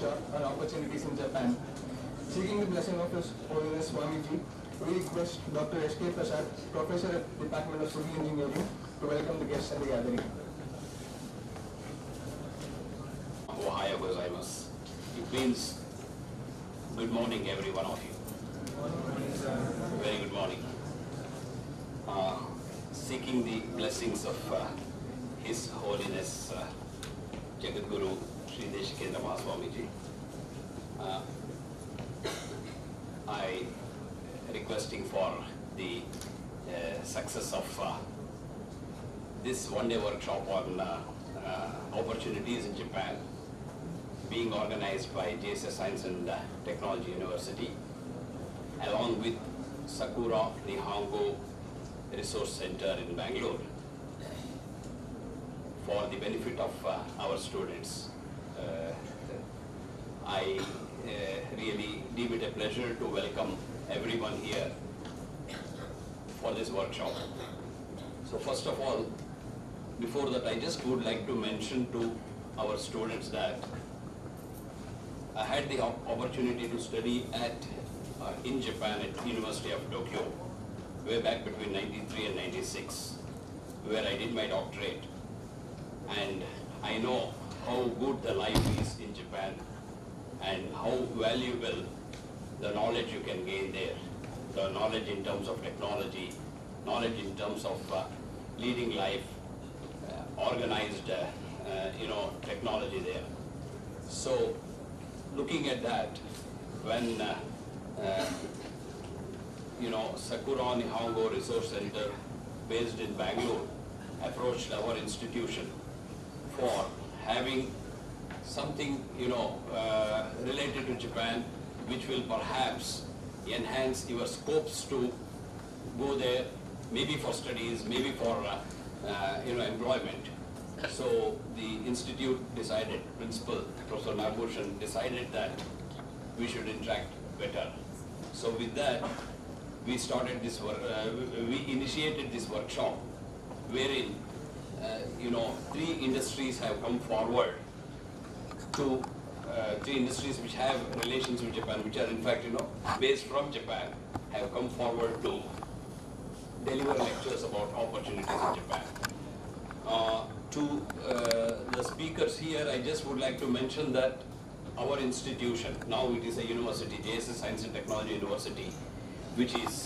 workshop on opportunities in Japan. Seeking the blessing of His Holiness Swamiji, we request Dr. S.K. Prasad, Professor at Department of Civil Engineering, to welcome the guests and the gathering. Ohio gozaimasu. It means good morning, every one of you. Very good morning. Seeking the blessings of His Holiness Jagadguru Sri Deshikendra Mahaswamiji, I requesting for the success of this one-day workshop on opportunities in Japan, being organized by JSS Science and Technology University, along with Sakuraa Nihongo Resource Centre in Bangalore, for the benefit of our students. I really deem it a pleasure to welcome everyone here for this workshop. So first of all, before that, I just would like to mention to our students that I had the opportunity to study in Japan at University of Tokyo way back between 93 and 96, where I did my doctorate, and I know how good the life is in Japan and how valuable the knowledge you can gain there, the knowledge in terms of technology, knowledge in terms of leading life, organized technology there. So looking at that, when Sakuraa Nihongo Resource Centre, based in Bangalore, approached our institution for having something related to Japan, which will perhaps enhance your scopes to go there, maybe for studies, maybe for employment. So the institute decided, Principal Professor Nagabhushan decided that we should interact better. So with that, we started this we initiated this workshop, wherein three industries have come forward to three industries which have relations with Japan, which are in fact based from Japan, have come forward to deliver lectures about opportunities in Japan. To the speakers here, I just would like to mention that our institution, now it is a university, JSS Science and Technology University, which is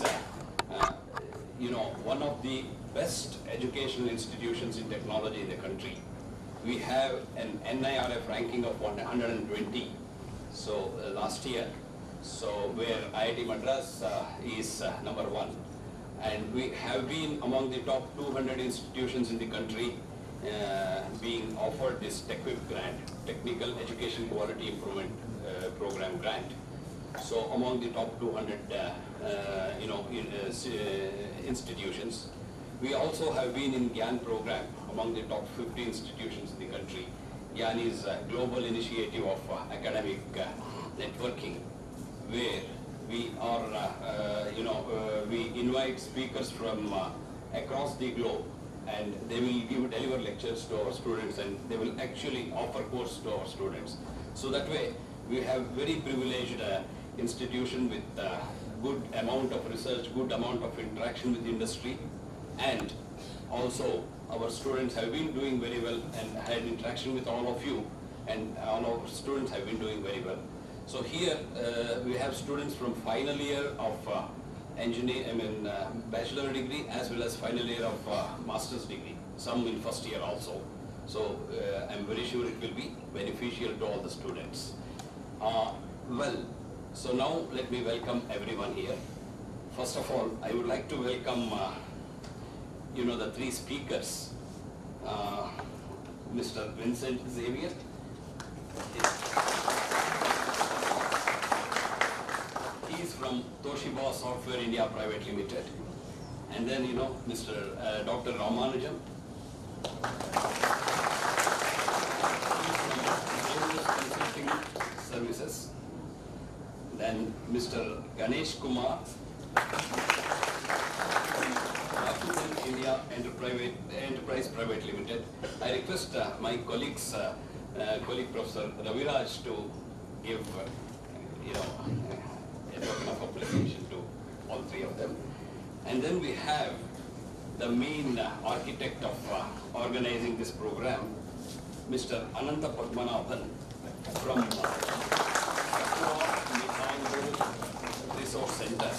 one of the best educational institutions in technology in the country. We have an NIRF ranking of 120, so last year, so where IIT Madras is number 1. And we have been among the top 200 institutions in the country being offered this TechWIP grant, Technical Education Quality Improvement Program grant. So among the top 200 institutions. We also have been in GYAN program among the top 50 institutions in the country. GYAN is a global initiative of academic networking, where we are, we invite speakers from across the globe, and they will deliver lectures to our students, and they will actually offer course to our students. So that way, we have very privileged institution with good amount of research, good amount of interaction with industry, and also our students have been doing very well and had interaction with all of you, and all our students have been doing very well. So here we have students from final year of bachelor degree as well as final year of master's degree, some in first year also. So I'm very sure it will be beneficial to all the students. So now let me welcome everyone here. First of all, I would like to welcome the three speakers. Mr. Vincent Xavier. He is from Toshiba Software India Private Limited. And then, Mr. Dr. Ramanujan. He is from Consulting Services. Then Mr. Ganesh Kumar, India Enterprise Private Limited. I request my colleague Professor Raviraj to give, a token of appreciation to all three of them. And then we have the main architect of organizing this program, Mr. Ananta Padmanabhan from Sakuraa Nihongo Resource Centre.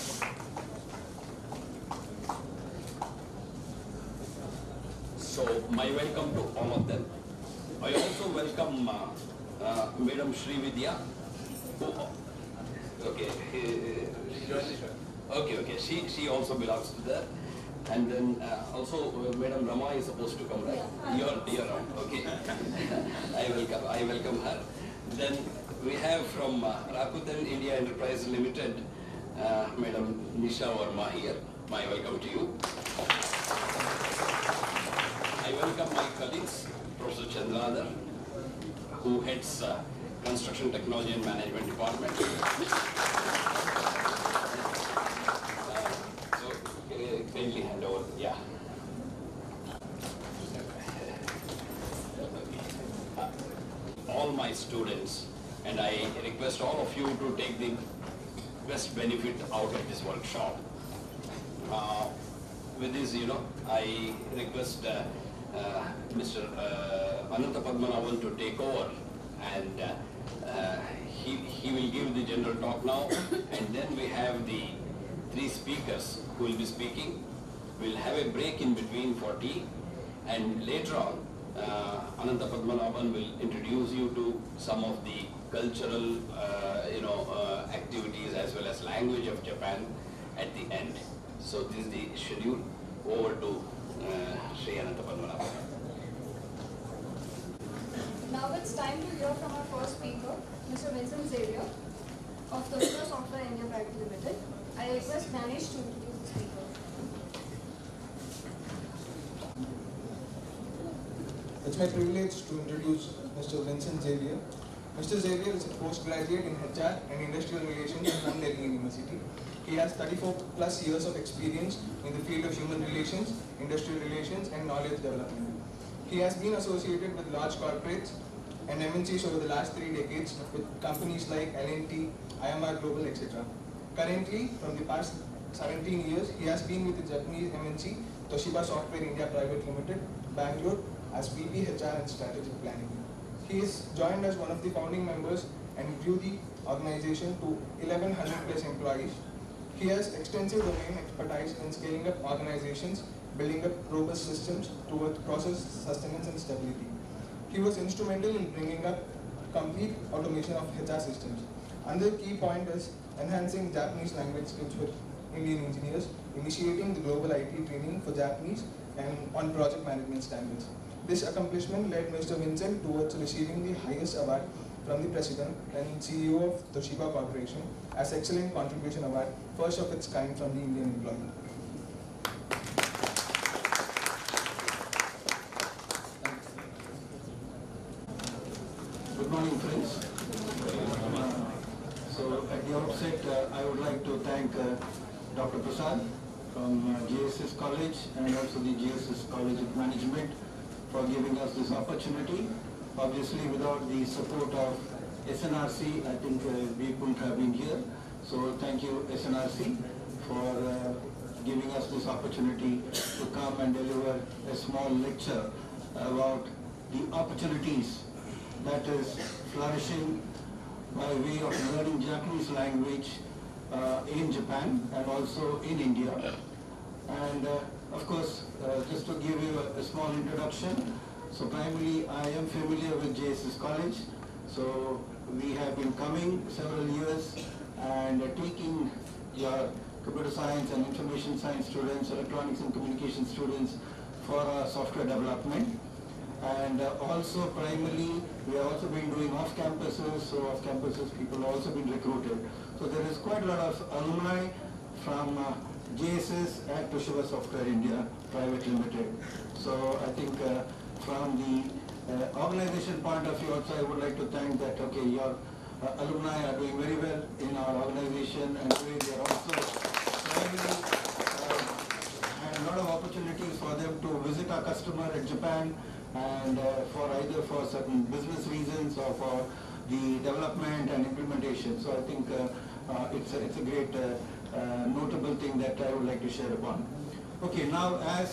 So my welcome to all of them. I also welcome Madam Srividya, who, okay, she also belongs to that. And then also Madam Rama is supposed to come, right? You're on, okay. I welcome her. Then we have from Rakuten India Enterprise Limited, Madam Nisha Verma here. My welcome to you. I welcome my colleagues, Professor Chandradhar, who heads Construction Technology and Management Department. Kindly hand over, yeah. All my students, and I request all of you to take the best benefit out of this workshop. With this, I request Mr. Ananta Padmanabhan to take over, and he will give the general talk now, and then we have the three speakers who will be speaking. We'll have a break in between for tea, and later on, Ananta Padmanabhan will introduce you to some of the cultural, activities as well as language of Japan at the end. So this is the schedule. Over to Sri Ananta Padmanabhan. Now it's time to hear from our first speaker, Mr. Vincent Xavier of Toshiba Software India Private Limited. I request Manish to introduce the speaker. It's my privilege to introduce Mr. Vincent Xavier. Mr. Xavier is a postgraduate in HR and Industrial Relations from Delhi University. He has 34 plus years of experience in the field of human relations, industrial relations, and knowledge development. He has been associated with large corporates and MNCs over the last 3 decades with companies like L&T, IMR Global, etc. Currently, from the past 17 years, he has been with the Japanese MNC Toshiba Software India Private Limited, Bangalore, as VP HR and Strategic Planning. He is joined as one of the founding members and grew the organization to 1100 plus employees. He has extensive domain expertise in scaling up organizations, building up robust systems towards process sustenance and stability. He was instrumental in bringing up complete automation of HR systems. Another key point is enhancing Japanese language skills with Indian engineers, initiating the global IT training for Japanese and on project management standards. This accomplishment led Mr. Vincent towards receiving the highest award from the President and CEO of Toshiba Corporation as Excellent Contribution Award, first of its kind from the Indian employee. Good morning, friends. So at the outset, I would like to thank Dr. Prasad from GSS College and also the GSS College of Management for giving us this opportunity. Obviously, without the support of SNRC, I think we couldn't have been here. So thank you, SNRC, for giving us this opportunity to come and deliver a small lecture about the opportunities that is flourishing by way of learning Japanese language in Japan and also in India. And of course, just to give you a small introduction, so primarily I am familiar with JSS College. So we have been coming several years and taking your computer science and information science students, electronics and communication students for software development. And also primarily we have also been doing off campuses, so off campuses people have also been recruited. So there is quite a lot of alumni from JSS at Toshiba Software India Private Limited. So I think from the organization point of view also I would like to thank that, okay, your alumni are doing very well in our organization, and they are also and a lot of opportunities for them to visit our customer in Japan, and for either for certain business reasons or for the development and implementation. So I think it's a great notable thing that I would like to share upon. Okay, now as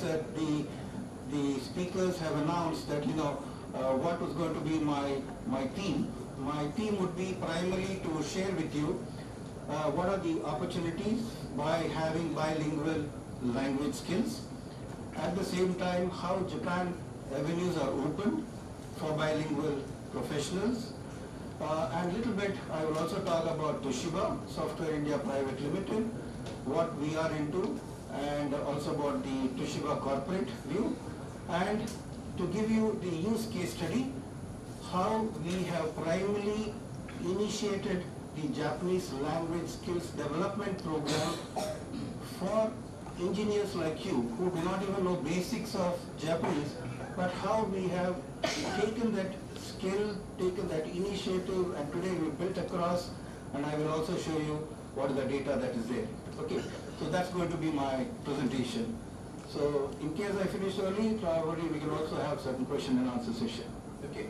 the speakers have announced that what was going to be my theme. My theme would be primarily to share with you what are the opportunities by having bilingual language skills. At the same time, how Japan avenues are open for bilingual professionals. And a little bit, I will also talk about Toshiba Software India Private Limited, what we are into, and also about the Toshiba corporate view, and to give you the use case study, how we have primarily initiated the Japanese language skills development program for engineers like you who do not even know basics of Japanese, but how we have taken that skill, taken that initiative, and today we built across, and I will also show you what is the data that is there. Okay, so that's going to be my presentation. So in case I finish early, probably we can also have certain question and answer session. Okay.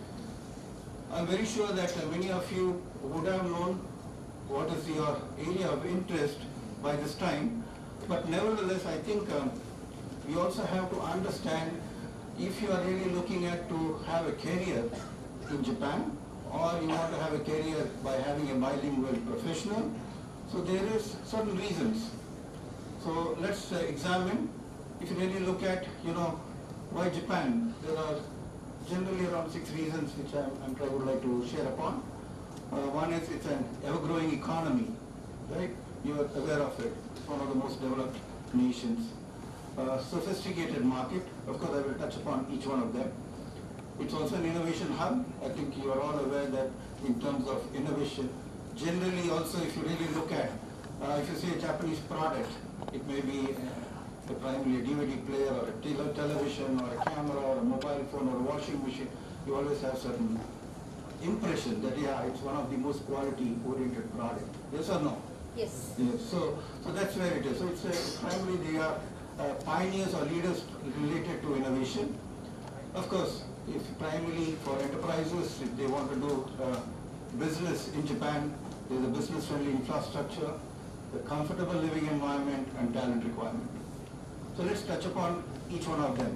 I'm very sure that many of you would have known what is your area of interest by this time, but nevertheless I think we also have to understand if you are really looking at to have a career in Japan, or you want to have a career by having a bilingual professional. So there is certain reasons. So let's examine. If you really look at, why Japan, there are generally around 6 reasons which I would like to share upon. One is it's an ever-growing economy, right? You are aware of it. It's one of the most developed nations. Sophisticated market. Of course, I will touch upon each one of them. It's also an innovation hub. I think you are all aware that in terms of innovation, generally also if you really look at, if you say a Japanese product, it may be primarily a DVD player or a television or a camera or a mobile phone or a washing machine, you always have certain impression that it's one of the most quality-oriented product. Yes or no? Yes. Yes. So that's where it is. So it's primarily they are pioneers or leaders related to innovation. Of course, if primarily for enterprises, if they want to do business in Japan, there's a business-friendly infrastructure, the comfortable living environment, and talent requirement. So let's touch upon each one of them.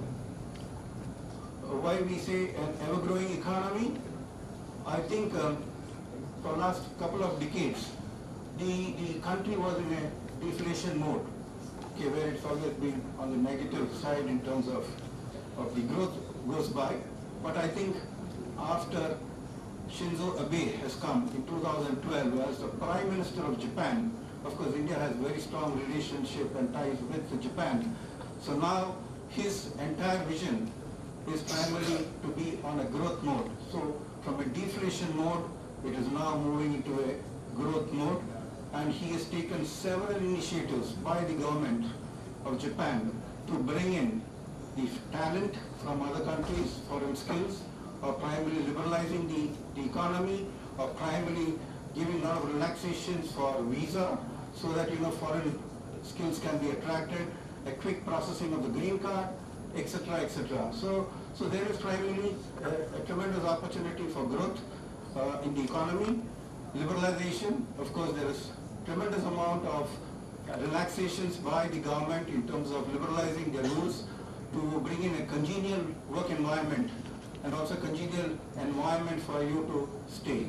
Why we say an ever-growing economy? I think for last couple of decades, the country was in a deflation mode, okay, where it's always been on the negative side in terms of the growth goes by. But I think after Shinzo Abe has come in 2012 as the Prime Minister of Japan, of course India has very strong relationship and ties with Japan. So now his entire vision is primarily to be on a growth mode. So from a deflation mode, it is now moving into a growth mode, and he has taken several initiatives by the government of Japan to bring in the talent from other countries, foreign skills, or primarily liberalizing the economy, or primarily giving a lot of relaxations for visa so that foreign skills can be attracted, a quick processing of the green card, etc., etc. So there is primarily a tremendous opportunity for growth in the economy. Liberalization, of course, there is tremendous amount of relaxations by the government in terms of liberalizing their rules to bring in a congenial work environment and also congenial environment for you to stay.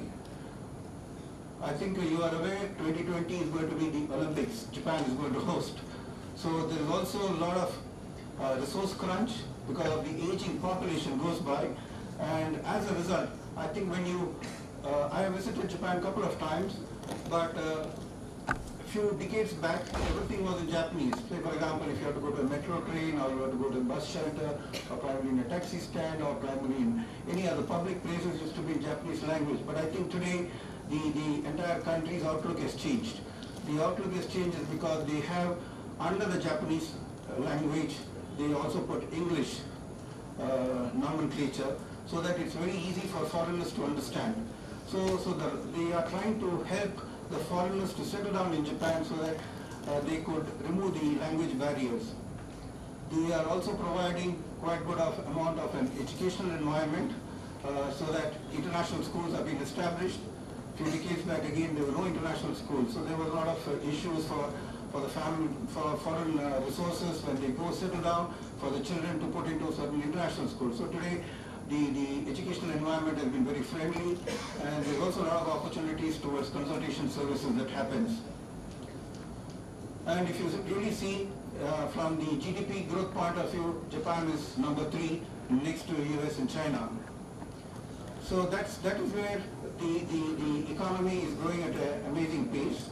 I think you are aware 2020 is going to be the Olympics. Japan is going to host. So there is also a lot of resource crunch because of the aging population goes by, and as a result, I think when you, I have visited Japan a couple of times, but a few decades back, everything was in Japanese. Say for example, if you have to go to a metro train, or you have to go to a bus shelter, or primarily in a taxi stand, or primarily in any other public places, used to be in Japanese language. But I think today, the entire country's outlook has changed. The outlook has changed because they have, under the Japanese language, they also put English nomenclature so that it's very easy for foreigners to understand. So they are trying to help the foreigners to settle down in Japan so that they could remove the language barriers. They are also providing quite good amount of an educational environment. so that international schools have been established. A few decades back again, there were no international schools, so there was a lot of issues for foreign resources when they go settle down, for the children to put into certain international schools. So today, the educational environment has been very friendly, and there's also a lot of opportunities towards consultation services that happens. And if you really see from the GDP growth point of view, Japan is number 3 next to US and China. So that is where the economy is growing at an amazing pace.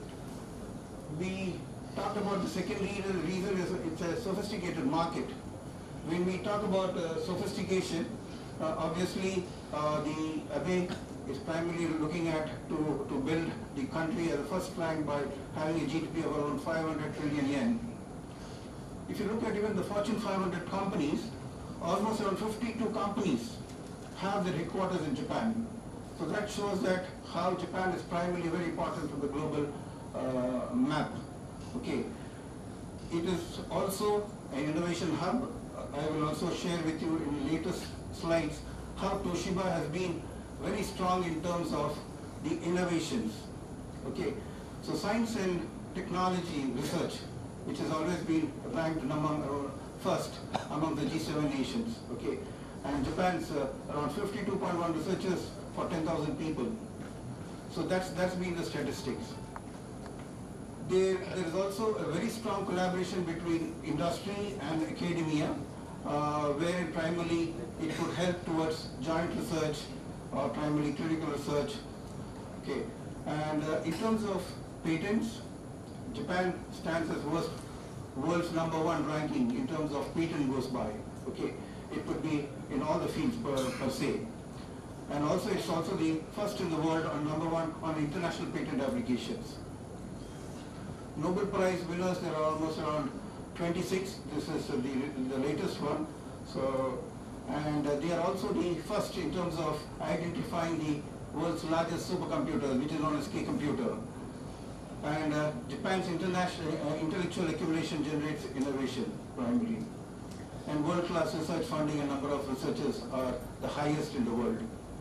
We talked about the second reason. The reason is it's a sophisticated market. When we talk about sophistication, obviously the ABE is primarily looking at to build the country as a first rank by having a GDP of around 500 trillion yen. If you look at even the Fortune 500 companies, almost around 52 companies have their headquarters in Japan. So that shows that how Japan is primarily very important to the global map. Okay. It is also an innovation hub. I will also share with you in the latest slides how Toshiba has been very strong in terms of the innovations. Okay. So science and technology research, which has always been ranked first among the G7 nations. Okay. And Japan's around 52.1 researchers for 10,000 people. So that's been the statistics. There is also a very strong collaboration between industry and academia, where primarily it could help towards joint research or primarily clinical research. Okay. And in terms of patents, Japan stands as world's #1 ranking in terms of patent goes by. Okay. It could be in all the fields per se. And also it's also the first in the world on #1 on international patent applications. Nobel Prize winners, there are almost around 26. This is the latest one. So, and they are also the first in terms of identifying the world's largest supercomputer, which is known as K-computer. And Japan's intellectual accumulation generates innovation primarily. And world-class research funding, a number of researchers are the highest in the world.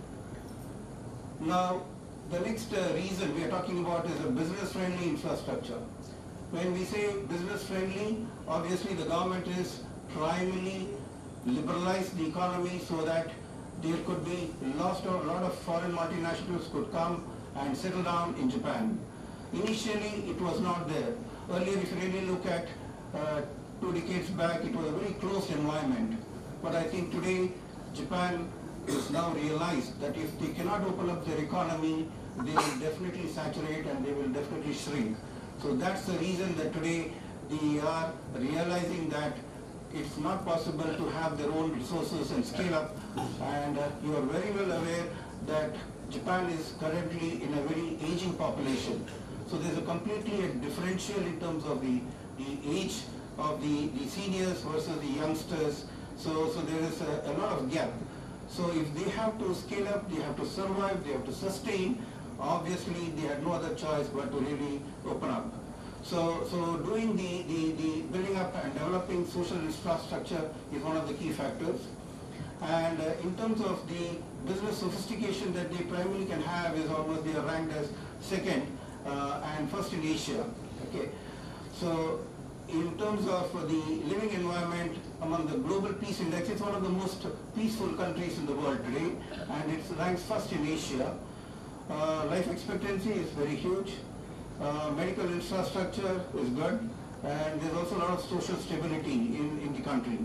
Now, the next reason we are talking about is a business-friendly infrastructure. When we say business-friendly, obviously the government is primarily liberalize the economy so that there could be a lot of foreign multinationals could come and settle down in Japan. Initially, it was not there. Earlier, if you really look at 2 decades back, it was a very closed environment. But I think today, Japan is now realized that if they cannot open up their economy, they will definitely saturate and they will definitely shrink. So that's the reason that today they are realizing that it's not possible to have their own resources and scale up. And you are very well aware that Japan is currently in a very aging population. So there's a completely differential in terms of the age of the seniors versus the youngsters. So there is a lot of gap. So if they have to scale up, they have to survive, they have to sustain, obviously they had no other choice but to really open up. So doing the building up and developing social infrastructure is one of the key factors. And in terms of the business sophistication that they primarily can have is almost they are ranked as second and first in Asia. Okay. So in terms of the living environment among the Global Peace Index, it's one of the most peaceful countries in the world today, and it ranks first in Asia. Life expectancy is very huge. Medical infrastructure is good, and there's also a lot of social stability in the country.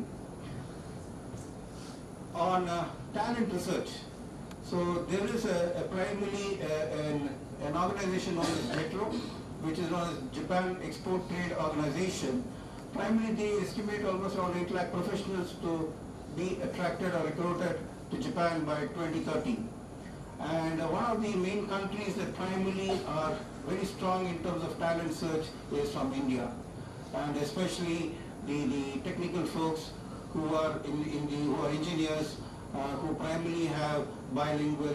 On talent research, so there is primarily an organization known as JETRO, which is known as Japan Export Trade Organization. Primarily they estimate almost around 8 lakh professionals to be attracted or recruited to Japan by 2030. And one of the main countries that primarily are very strong in terms of talent search is from India. And especially the technical folks who are who are engineers, who primarily have bilingual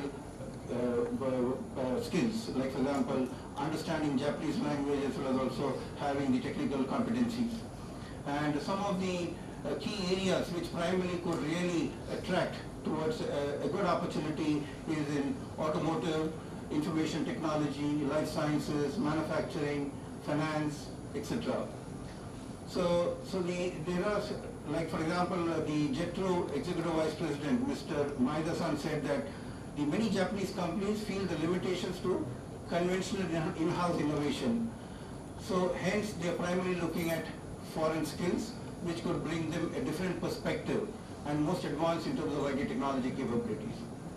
skills, like for example, understanding Japanese language as well as also having the technical competencies. And some of the key areas which primarily could really attract towards a good opportunity is in automotive, information technology, life sciences, manufacturing, finance, etc. So there are, like for example, the JETRO Executive Vice President, Mr. Maeda-san, said that the many Japanese companies feel the limitations to conventional in-house innovation. So hence they are primarily looking at foreign skills which could bring them a different perspective and most advanced in terms of IT technology capabilities.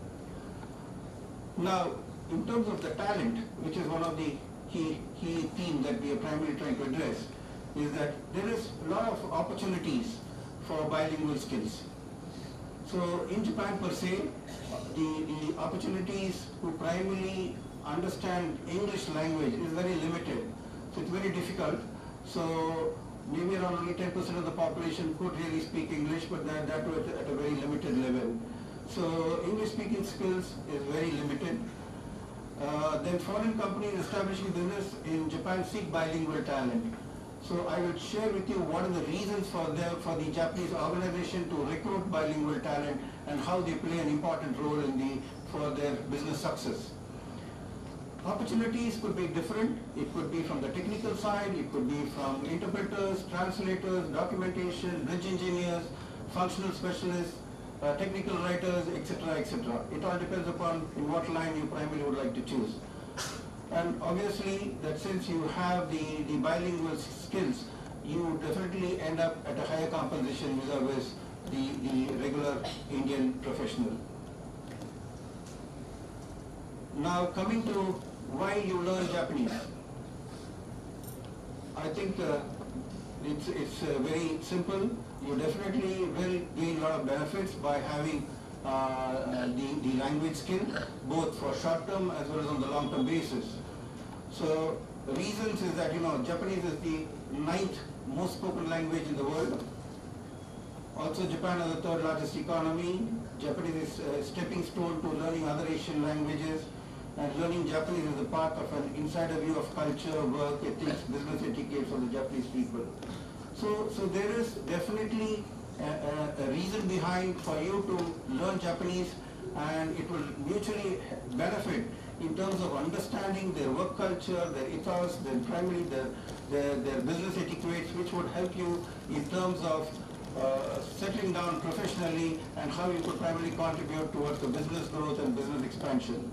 Now, in terms of the talent, which is one of the key themes that we are primarily trying to address, is that there is a lot of opportunities for bilingual skills. So in Japan per se, the opportunities to primarily understand English language is very limited. So it's very difficult. So maybe around only 10% of the population could really speak English, but that was at a very limited level. So English speaking skills is very limited. Then foreign companies establishing business in Japan seek bilingual talent. So I will share with you what are the reasons for the Japanese organization to recruit bilingual talent and how they play an important role for their business success. Opportunities could be different. It could be from the technical side, it could be from interpreters, translators, documentation, bridge engineers, functional specialists, technical writers, etc., etc. It all depends upon in what line you primarily would like to choose. And obviously that since you have the bilingual skills, you definitely end up at a higher compensation vis-a-vis the regular Indian professional. Now coming to why you learn Japanese. I think it's very simple. You definitely will gain a lot of benefits by having the language skill, both for short term as well as on the long term basis. So the reasons is that Japanese is the 9th most spoken language in the world. Also Japan is the 3rd largest economy. Japanese is a stepping stone to learning other Asian languages. And learning Japanese is a part of an insider view of culture, work, ethics, business etiquette for the Japanese people. So there is definitely a reason behind for you to learn Japanese, and it will mutually benefit in terms of understanding their work culture, their ethos, their primarily their business etiquettes, which would help you in terms of settling down professionally and how you could primarily contribute towards the business growth and business expansion.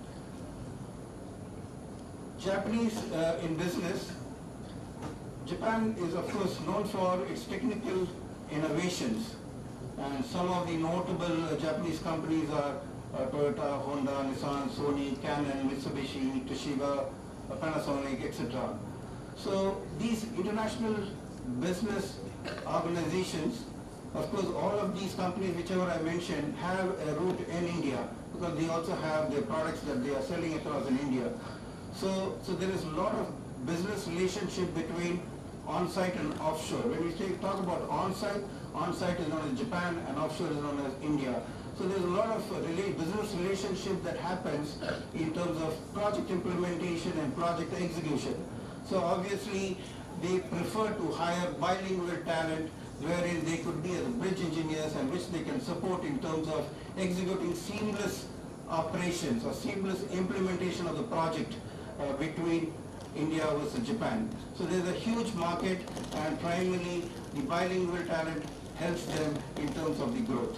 Japanese in business, Japan is of course known for its technical innovations, and some of the notable Japanese companies are Toyota, Honda, Nissan, Sony, Canon, Mitsubishi, Toshiba, Panasonic, etc. So these international business organizations, of course all of these companies whichever I mentioned have a root in India, because they also have their products that they are selling across in India. So there is a lot of business relationship between on-site and offshore. When we talk about on-site is known as Japan and offshore is known as India. So there's a lot of business relationship that happens in terms of project implementation and project execution. So obviously they prefer to hire bilingual talent wherein they could be as bridge engineers and which they can support in terms of executing seamless operations or seamless implementation of the project between India versus Japan. So there's a huge market, and primarily the bilingual talent helps them in terms of the growth.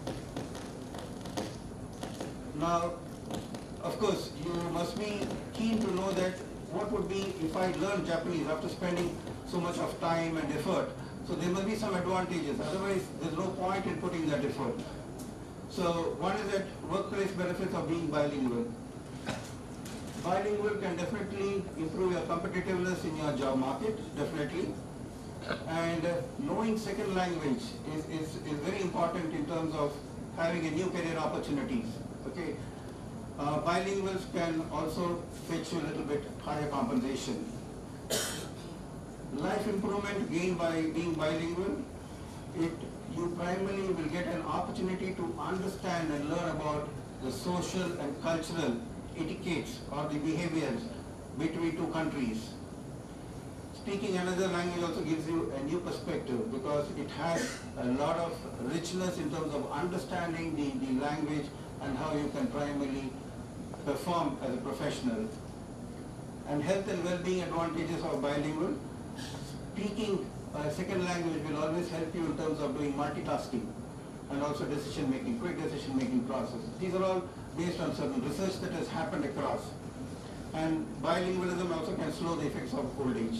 Now, of course, you must be keen to know that what would be if I learn Japanese after spending so much of time and effort. So there must be some advantages, otherwise there's no point in putting that effort. So one is that workplace benefits of being bilingual. Bilingual can definitely improve your competitiveness in your job market, definitely. And knowing second language is very important in terms of having a new career opportunities. Okay, bilinguals can also fetch you a little bit higher compensation. Life improvement gained by being bilingual, you primarily will get an opportunity to understand and learn about the social and cultural etiquettes or the behaviors between two countries. speaking another language also gives you a new perspective because it has a lot of richness in terms of understanding the language and how you can primarily perform as a professional. And health and well-being advantages of bilingual. Speaking a second language will always help you in terms of doing multitasking and also decision-making, quick decision-making process. These are all based on certain research that has happened across. And bilingualism also can slow the effects of old age.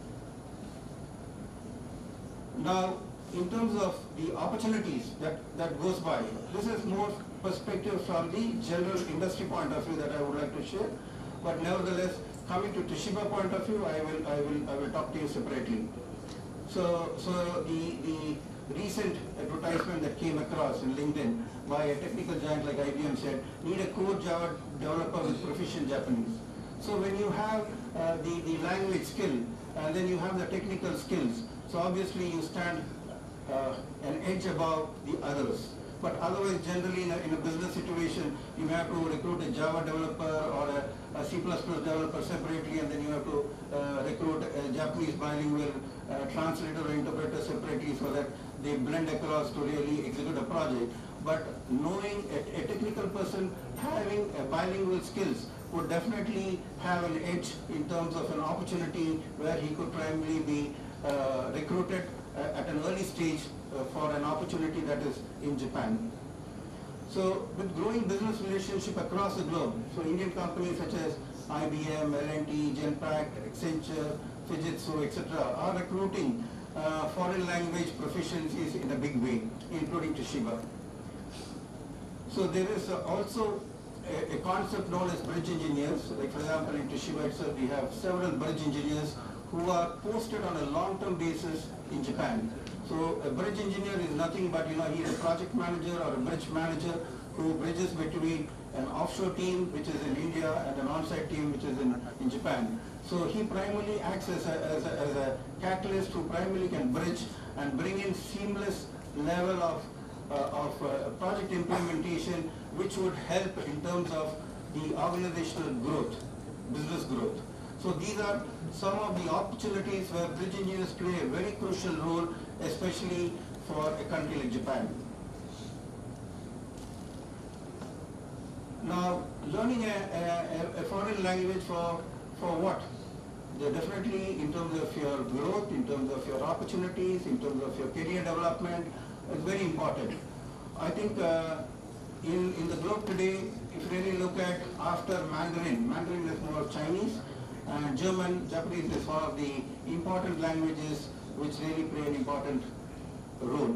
Now, in terms of the opportunities that goes by, this is more perspective from the general industry point of view that I would like to share. But nevertheless, coming to Toshiba point of view, I will talk to you separately. So the recent advertisement that came across in LinkedIn by a technical giant like IBM said, need a core Java developer with proficient Japanese. So when you have the language skill and then you have the technical skills, so obviously you stand an edge above the others. But otherwise, generally in a business situation, you may have to recruit a Java developer or a C++ developer separately, and then you have to recruit a Japanese bilingual translator or interpreter separately so that they blend across to really execute a project. But knowing a technical person having a bilingual skills would definitely have an edge in terms of an opportunity where he could primarily be recruited at an early stage for an opportunity that is in Japan. So with growing business relationship across the globe, so Indian companies such as IBM, L&T, Genpact, Accenture, Fujitsu, etc. are recruiting foreign language proficiencies in a big way, including Toshiba. So there is also a concept known as bridge engineers. Like for example, in Toshiba itself, we have several bridge engineers who are posted on a long-term basis in Japan. So a bridge engineer is nothing but, he's a project manager or a bridge manager who bridges between an offshore team, which is in India, and an on-site team, which is in Japan. So he primarily acts as a catalyst who primarily can bridge and bring in seamless level of project implementation, which would help in terms of the organizational growth, business growth. So these are some of the opportunities where bridge engineers play a very crucial role, especially for a country like Japan. Now, learning a foreign language for what? Definitely in terms of your growth, in terms of your opportunities, in terms of your career development, is very important. I think in the globe today, if you really look at after Mandarin is more Chinese, and Japanese is one of the important languages which really play an important role.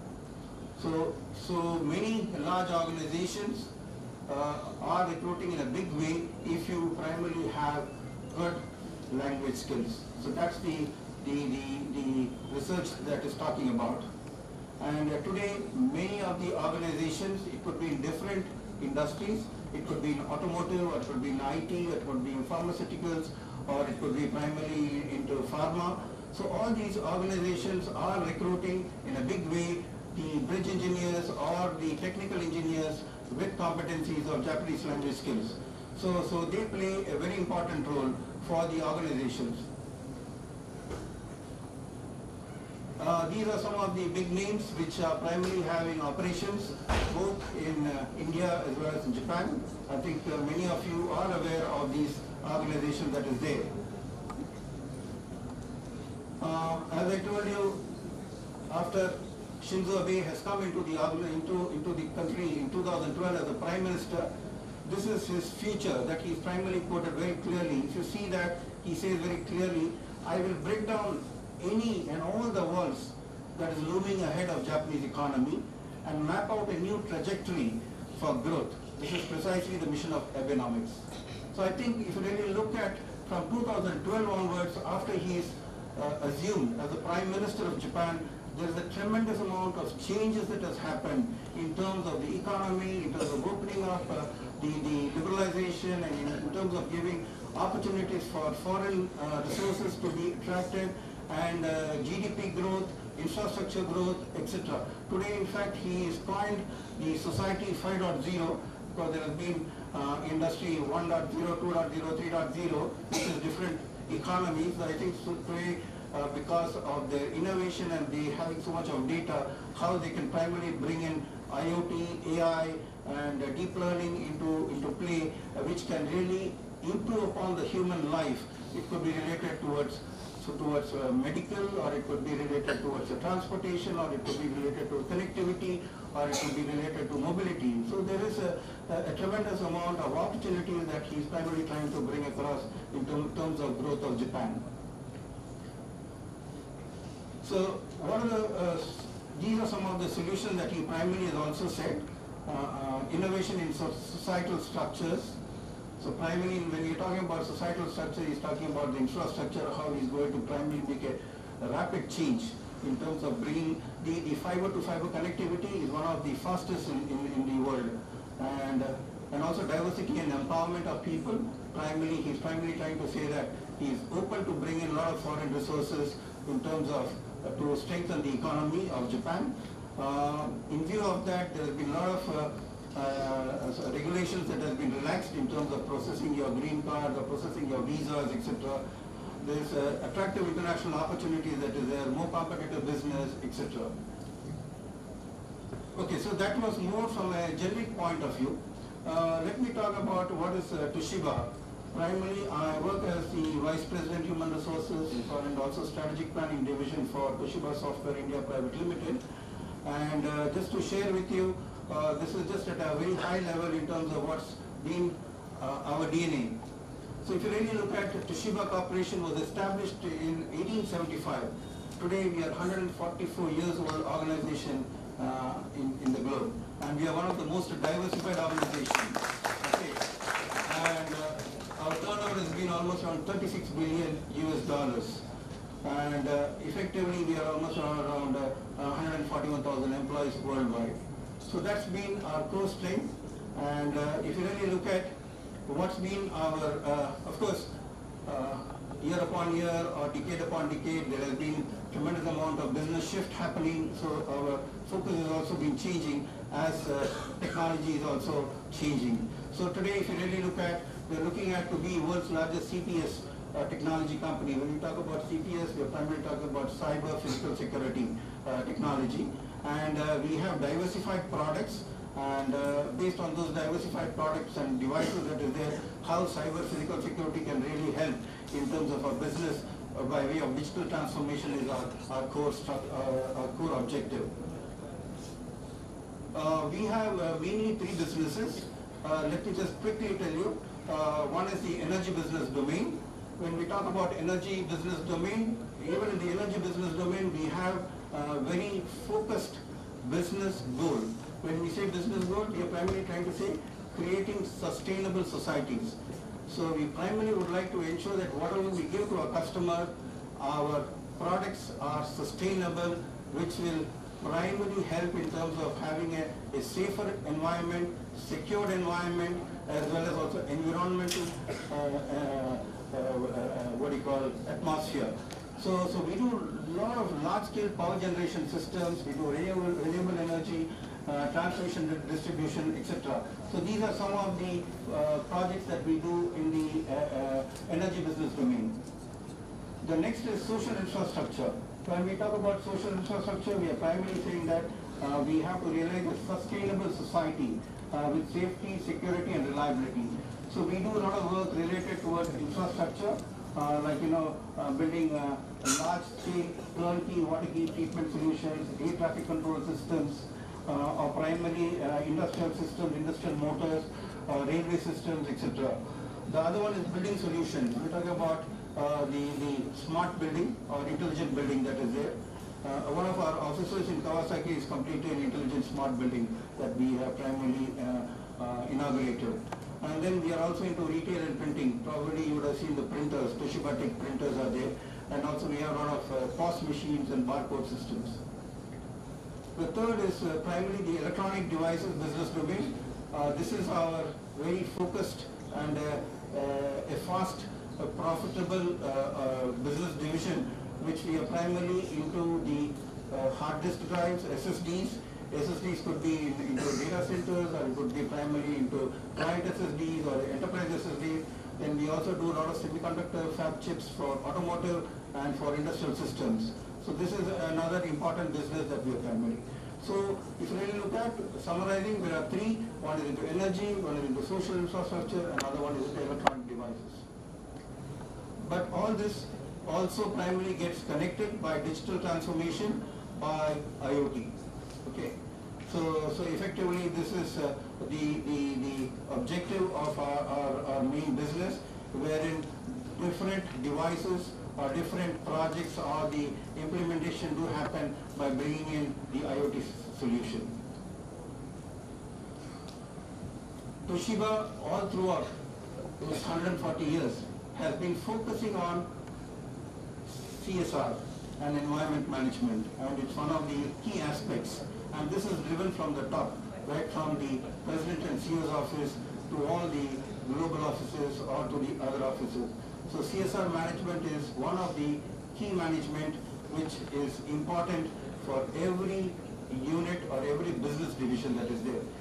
So many large organizations are recruiting in a big way if you primarily have good language skills. So that's the research that is talking about. And today, many of the organizations, it could be in different industries, it could be in automotive, or it could be in IT, or it could be in pharmaceuticals, or it could be primarily into pharma. So all these organizations are recruiting in a big way the bridge engineers or the technical engineers with competencies of Japanese language skills. So they play a very important role for the organizations. These are some of the big names which are primarily having operations both in India as well as in Japan. I think many of you are aware of these organizations that is there. As I told you, after Shinzo Abe has come into the country in 2012 as the Prime Minister, this is his future that he's primarily quoted very clearly. If you see that, he says very clearly, I will break down any and all the walls that is looming ahead of Japanese economy and map out a new trajectory for growth. This is precisely the mission of Abenomics. So I think if you really look at from 2012 onwards, after he is assumed as the Prime Minister of Japan, there is a tremendous amount of changes that has happened in terms of the economy, in terms of opening up the liberalization, and in terms of giving opportunities for foreign resources to be attracted, and GDP growth, infrastructure growth, etc. Today, in fact, he is coined the Society 5.0 because there has been industry 1.0, 2.0, 3.0, which is different economies. I think so today, because of their innovation and they having so much of data, how they can primarily bring in IoT, AI, and deep learning into play, which can really improve upon the human life. It could be related towards medical, or it could be related towards transportation, or it could be related to connectivity, or it could be related to mobility. So there is a tremendous amount of opportunities that he is primarily trying to bring across in terms of growth of Japan. So these are some of the solutions that he primarily has also said. Innovation in societal structures. So primarily when you're talking about societal structure, he's talking about the infrastructure, how he's going to primarily make a rapid change in terms of bringing the fiber to fiber connectivity is one of the fastest in the world. And also diversity and empowerment of people. He's primarily trying to say that he's open to bring in a lot of foreign resources in terms of to strengthen the economy of Japan. In view of that, there has been a lot of regulations that have been relaxed in terms of processing your green card or processing your visas, etc. There's attractive international opportunities that is there, more competitive business, etc. Okay, so that was more from a generic point of view. Let me talk about what is Toshiba. Primarily, I work as the Vice President Human Resources and also Strategic Planning Division for Toshiba Software India Private Limited. And just to share with you, this is just at a very high level in terms of what's been our DNA. So if you really look at Toshiba Corporation was established in 1875. Today we are 144 years old organization in the globe. And we are one of the most diversified organizations. Okay. And our turnover has been almost around $36 billion US. And effectively we are almost around 141,000 employees worldwide. So that's been our core strength. And if you really look at what's been our, of course, year upon year or decade upon decade, there has been tremendous amount of business shift happening. So our focus has also been changing as technology is also changing. So today, if you really look at, we're looking at to be world's largest CPS technology company. When we talk about CPS, we're primarily talking about cyber physical security technology. And we have diversified products, and based on those diversified products and devices that is there, how cyber physical security can really help in terms of our business by way of digital transformation is our core objective. We have mainly three businesses. Let me just quickly tell you. One is the energy business domain. When we talk about energy business domain, even in the energy business domain, we have a very focused business goal. When we say business goal, we are primarily trying to say creating sustainable societies. So we primarily would like to ensure that whatever we give to our customer, our products are sustainable, which will primarily help in terms of having a safer environment, secured environment, as well as also environmental, atmosphere. So we do a lot of large-scale power generation systems, we do renewable energy, transmission, distribution, etc. So these are some of the projects that we do in the energy business domain. The next is social infrastructure. When we talk about social infrastructure, we are primarily saying that we have to realize a sustainable society with safety, security, and reliability. So we do a lot of work related towards infrastructure, building large-scale turnkey water heat treatment solutions, air traffic control systems, or primarily industrial systems, industrial motors, railway systems, etc. The other one is building solutions. We're talking about the smart building or intelligent building that is there. One of our officers in Kawasaki is completed an intelligent smart building that we have primarily inaugurated. And then we are also into retail and printing. Probably you would have seen the printers, Toshiba Tech printers are there. And also we have a lot of POS machines and barcode systems. The third is primarily the electronic devices business domain. This is our very focused and a fast, profitable business division, which we are primarily into the hard disk drives, SSDs. SSDs could be into data centers, or it could be primarily into client SSDs or enterprise SSDs, Then we also do a lot of semiconductor fab chips for automotive and for industrial systems. So this is another important business that we are primary. So if you really look at summarizing, there are three. One is into energy, one is into social infrastructure, another one is into electronic devices. But all this also primarily gets connected by digital transformation by IoT. Okay. So effectively this is the objective of our main business, wherein different devices or different projects or the implementation do happen by bringing in the IoT solution. Toshiba all throughout those 140 years has been focusing on CSR and environment management, and it's one of the key aspects. And this is driven from the top, right from the President and CEO's office to all the global offices or to the other offices. So CSR management is one of the key management which is important for every unit or every business division that is there.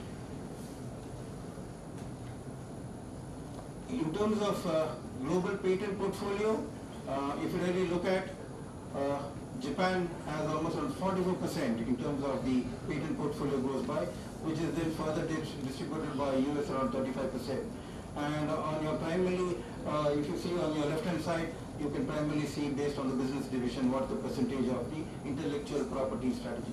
In terms of global patent portfolio, if you really look at Japan has almost around 44% in terms of the patent portfolio goes by, which is then further distributed by US around 35%. And on your primarily, if you see on your left hand side, you can primarily see based on the business division what the percentage of the intellectual property strategy.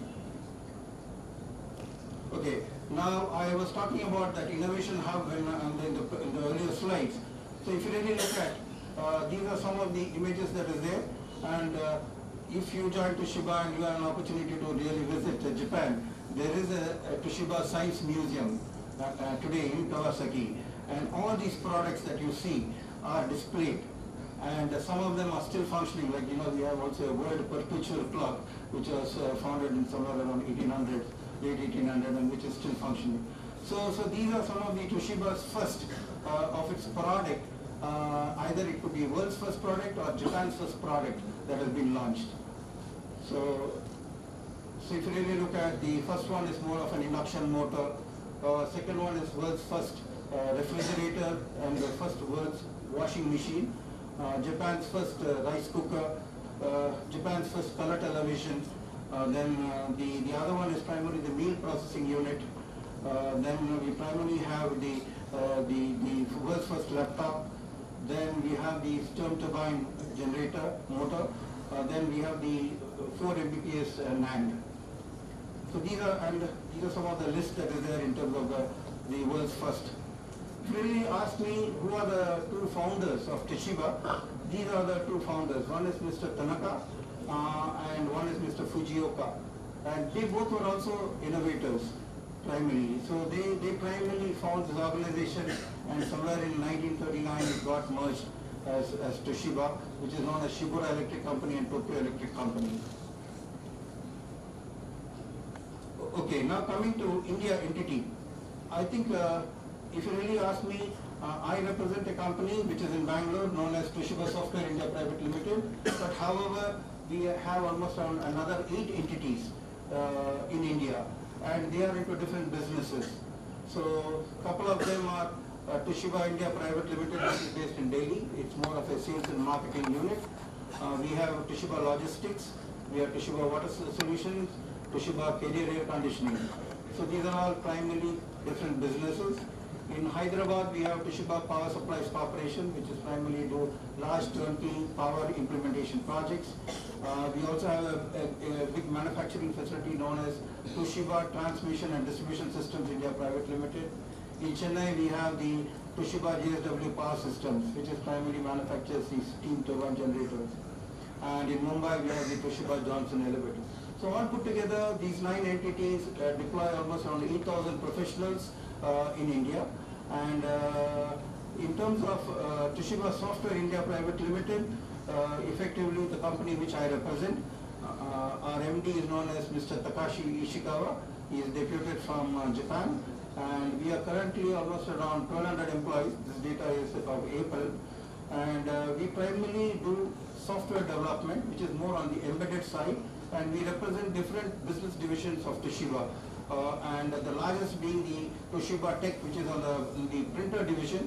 Okay, now I was talking about that innovation hub in the earlier slides. So if you really look at, these are some of the images that is there, and if you join Toshiba and you have an opportunity to really visit Japan, there is a Toshiba Science Museum today in Kawasaki, and all these products that you see are displayed, and some of them are still functioning. Like, you know, we have also a World Perpetual Clock, which was founded in somewhere around 1800, late 1800, and which is still functioning. So these are some of the Toshiba's first of its product. Either it could be world's first product or Japan's first product that has been launched. So if you really look at, the first one is more of an induction motor. Second one is world's first refrigerator and the first world's washing machine. Japan's first rice cooker. Japan's first color television. Then the other one is primarily the meal processing unit. Then we primarily have the world's first laptop. Then we have the steam turbine generator motor. Then we have the 4 Mbps NAND. So these are some of the lists that is there in terms of the world's first. If you really ask me who are the two founders of Toshiba, these are the two founders. One is Mr. Tanaka and one is Mr. Fujioka. And they both were also innovators primarily. So they primarily found this organization, and somewhere in 1939 it got merged as Toshiba, which is known as Shibura Electric Company and Tokyo Electric Company. Okay, now coming to India entity. I think if you really ask me, I represent a company which is in Bangalore known as Toshiba Software India Private Limited, but however we have almost another 8 entities in India, and they are into different businesses. So a couple of them are Toshiba India Private Limited, which is based in Delhi. It's more of a sales and marketing unit. We have Toshiba Logistics, we have Toshiba Water Solutions, Toshiba Career Air Conditioning. So these are all primarily different businesses. In Hyderabad, we have Toshiba Power Supplies Corporation, which is primarily do large turnkey power implementation projects. We also have a big manufacturing facility known as Toshiba Transmission and Distribution Systems India Private Limited. In Chennai, we have the Toshiba JSW Power Systems, which is primarily manufactures these steam turbine generators. And in Mumbai, we have the Toshiba Johnson Elevator. So all put together, these 9 entities deploy almost around 8,000 professionals in India. And in terms of Toshiba Software India Private Limited, effectively the company which I represent, our MD is known as Mr. Takashi Ishikawa. He is deputed from Japan, and we are currently almost around 1,200 employees. This data is of April, and we primarily do software development, which is more on the embedded side, and we represent different business divisions of Toshiba. And the largest being the Toshiba Tech, which is on the printer division.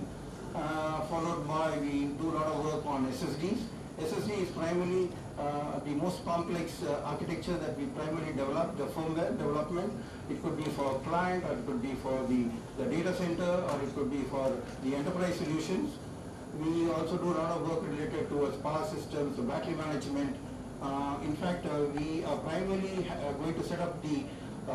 followed by we do a lot of work on SSDs. SSD is primarily the most complex architecture that we primarily develop, the firmware development. It could be for client, or it could be for the data center, or it could be for the enterprise solutions. We also do a lot of work related towards power systems, the battery management. In fact, we are primarily going to set up the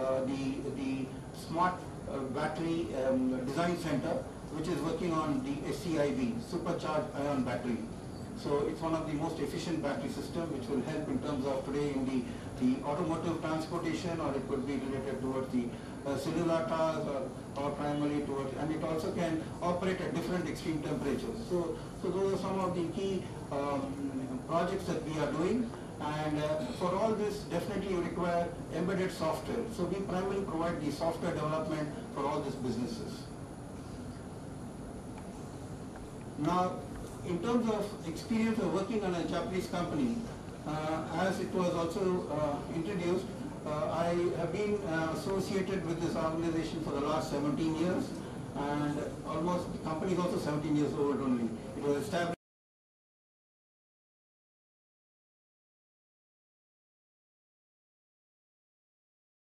smart battery design center, which is working on the SCIB, supercharged ion battery. So it's one of the most efficient battery system, which will help in terms of today in the automotive transportation, or it could be related towards the cellular towers, or primarily towards, and it also can operate at different extreme temperatures. So those are some of the key projects that we are doing. And for all this, definitely you require embedded software. So we primarily provide the software development for all these businesses. Now, in terms of experience of working on a Japanese company, as it was also introduced, I have been associated with this organization for the last 17 years, and almost the company is also 17 years old only. It was established